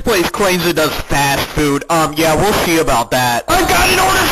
place claims it does fast food. Yeah, we'll see about that. I've got an order